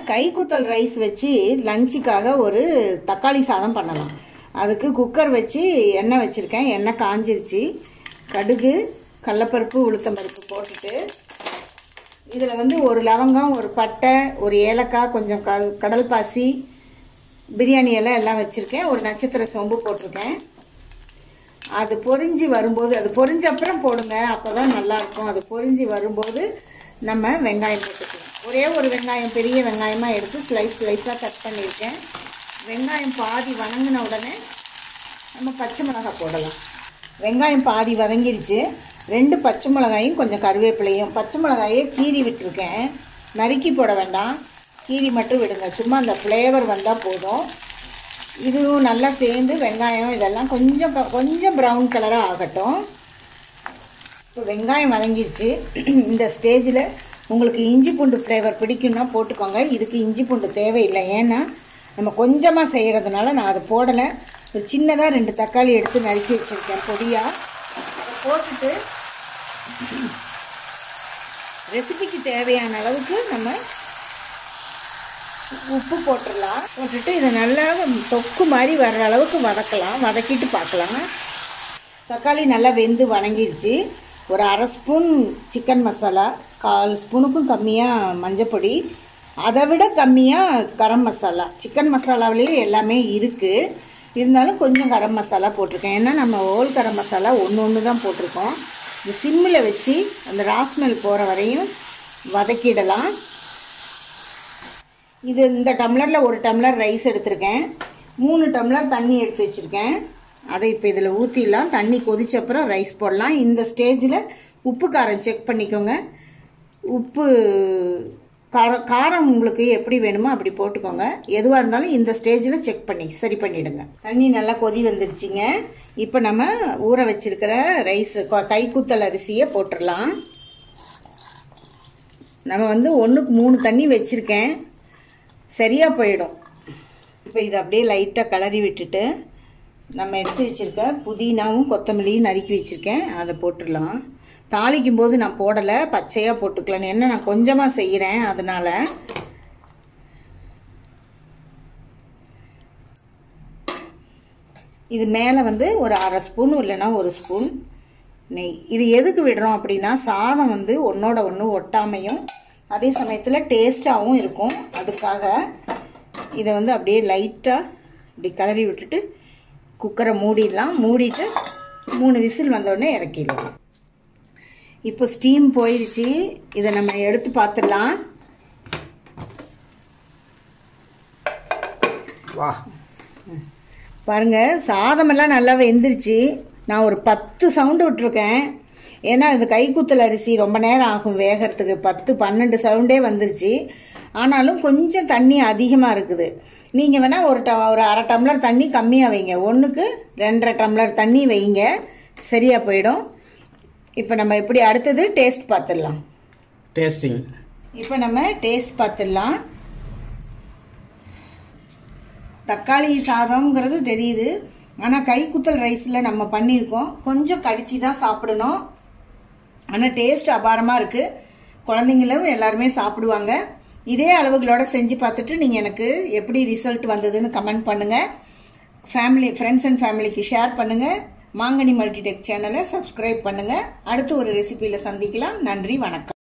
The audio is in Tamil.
கைக்குத்தல் ரைஸ் வச்சு லஞ்சுக்காக ஒரு தக்காளி சாதம் பண்ணலாம். அதுக்கு குக்கர் வச்சு எண்ணெய் வச்சுருக்கேன். எண்ணெய் காஞ்சிருச்சு. கடுகு, கடலைப்பருப்பு, உளுத்தம்பருப்பு போட்டுட்டு இதில் வந்து ஒரு லவங்கம், ஒரு பட்டை, ஒரு ஏலக்காய், கொஞ்சம் கடல் பாசி, பிரியாணி எல்லாம் வச்சுருக்கேன். ஒரு நட்சத்திர சோம்பு போட்டிருக்கேன். அது பொரிஞ்சு வரும்போது, அது பொரிஞ்ச அப்புறம் போடுங்க, அப்போ தான் நல்லாயிருக்கும். அது பொரிஞ்சு வரும்போது நம்ம வெங்காயம் போட்டுக்கலாம். ஒரே ஒரு வெங்காயம், பெரிய வெங்காயமாக எடுத்து ஸ்லைஸாக கட் பண்ணியிருக்கேன். வெங்காயம் பாதி வதங்கின உடனே நம்ம பச்சை மிளகாய் போடலாம். வெங்காயம் பாதி வதங்கிடுச்சு. 2 பச்சை மிளகாயும் கொஞ்சம் கருவேப்பிலையும். பச்சை மிளகாயை கீறி விட்டுருக்கேன். நறுக்கி போட வேண்டாம், கீறி மட்டும் விடுங்க. சும்மா அந்த ஃப்ளேவர் வந்தால் போதும். இதுவும் நல்லா சேர்ந்து வெங்காயம் இதெல்லாம் கொஞ்சம் ப்ரௌன் கலராக ஆகட்டும். இப்போ வெங்காயம் வதங்கிடுச்சு. இந்த ஸ்டேஜில் உங்களுக்கு இஞ்சி பூண்டு ஃப்ளேவர் பிடிக்குன்னா போட்டுக்கோங்க. இதுக்கு இஞ்சி பூண்டு தேவையில்லை, ஏன்னா நம்ம கொஞ்சமாக செய்கிறதுனால நான் அதை போடலை. ஒரு சின்னதாக 2 தக்காளி எடுத்து நறுக்கி வச்சுருக்கேன் பொடியாக. அதை போட்டுட்டு ரெசிபிக்கு தேவையான அளவுக்கு நம்ம உப்பு போட்டுடலாம். போட்டுட்டு இதை நல்லா தொக்கு மாதிரி வர்ற அளவுக்கு வதக்கிட்டு பார்க்கலாம். தக்காளி நல்லா வெந்து வணங்கிடுச்சு. ஒரு 1/2 ஸ்பூன் சிக்கன் மசாலா, 1/4 ஸ்பூனுக்கும் கம்மியாக மஞ்சப்பொடி, அதை விட கம்மியாக கரம் மசாலா. சிக்கன் மசாலாவிலேயே எல்லாமே இருக்குது, இருந்தாலும் கொஞ்சம் கரம் மசாலா போட்டிருக்கேன். ஏன்னா நம்ம ஹோல் கரம் மசாலா ஒன்று தான் போட்டிருக்கோம். இது சிம்மில் வச்சு அந்த ராஸ்மெல் போகிற வரையும் வதக்கிடலாம். இது இந்த டம்ளரில் 1 டம்ளர் ரைஸ் எடுத்திருக்கேன். 3 டம்ளர் தண்ணி எடுத்து வச்சுருக்கேன். அதை இப்போ இதில் ஊற்றிடலாம். தண்ணி கொதிச்சப்புறம் ரைஸ் போடலாம். இந்த ஸ்டேஜில் உப்பு காரம் செக் பண்ணிக்கோங்க. உப்பு காரம் உங்களுக்கு எப்படி வேணுமோ அப்படி போட்டுக்கோங்க. எதுவாக இருந்தாலும் இந்த ஸ்டேஜில் செக் பண்ணி சரி பண்ணிவிடுங்க. தண்ணி நல்லா கொதி வந்துருச்சுங்க. இப்போ நம்ம ஊற வச்சிருக்கிற ரைஸ், கைக்குத்தல் அரிசியை போட்டுடலாம். நம்ம வந்து 1க்கு 3 தண்ணி வச்சுருக்கேன், சரியாக போயிடும். இப்போ இதை அப்படியே லைட்டாக கிளறி விட்டுட்டு நம்ம எடுத்து வச்சுருக்க புதினாவும் கொத்தமல்லியும் நறுக்கி வச்சுருக்கேன், அதை போட்டுடலாம். தாளிக்கும் போது நான் போடலை, பச்சையாக போட்டுக்கலான்னு. என்ன நான் கொஞ்சமாக செய்கிறேன், அதனால். இது மேலே வந்து ஒரு 1/2 ஸ்பூன் இல்லைன்னா 1 ஸ்பூன் நெய். இது எதுக்கு விடுறோம் அப்படின்னா, சாதம் வந்து ஒன்றோட ஒன்று ஒட்டாமையும் அதே சமயத்தில் டேஸ்ட்டாகவும் இருக்கும். அதுக்காக இதை வந்து அப்படியே லைட்டாக இப்படி கிளறி விட்டுட்டு குக்கரை மூடிடலாம். மூடிட்டு 3 விசில் வந்தோடனே இறக்கிடலாம். இப்போ ஸ்டீம் போயிடுச்சு. இதை நம்ம எடுத்து பார்த்துடலாம். வா பாருங்கள், சாதமெல்லாம் நல்லா வெந்துருச்சு. நான் ஒரு 10 சவுண்டு விட்டுருக்கேன். ஏன்னா இது கைக்குத்தல் அரிசி ரொம்ப நேரம் ஆகும் வேகிறதுக்கு. 10-12 சவுண்டே வந்துருச்சு. ஆனாலும் கொஞ்சம் தண்ணி அதிகமாக இருக்குது. நீங்கள் வேணால் ஒரு 1/2 டம்ளர் தண்ணி கம்மியாக வைங்க. 1க்கு 2.5 டம்ளர் தண்ணி வைங்க, சரியாக போயிடும். இப்போ நம்ம எப்படி அடுத்தது டேஸ்ட் பார்த்துடலாம். டேஸ்டிங். இப்போ நம்ம டேஸ்ட் பார்த்துடலாம். தக்காளி சாதம்ங்கிறது தெரியுது, ஆனால் கைக்குத்தல் ரைஸில் நம்ம பண்ணியிருக்கோம். கொஞ்சம் கடிச்சு தான் சாப்பிடணும், ஆனால் டேஸ்ட் அபாரமாக இருக்குது. குழந்தைங்களும் எல்லாருமே சாப்பிடுவாங்க. இதே அளவுகளோட செஞ்சு பார்த்துட்டு நீங்கள் எனக்கு எப்படி ரிசல்ட் வந்ததுன்னு கமெண்ட் பண்ணுங்கள். ஃப்ரெண்ட்ஸ் அண்ட் ஃபேமிலிக்கு ஷேர் பண்ணுங்கள். மாங்கனி மல்டிடெக் சேனலை சப்ஸ்கிரைப் பண்ணுங்கள். அடுத்து ஒரு ரெசிபியில் சந்திக்கலாம். நன்றி, வணக்கம்.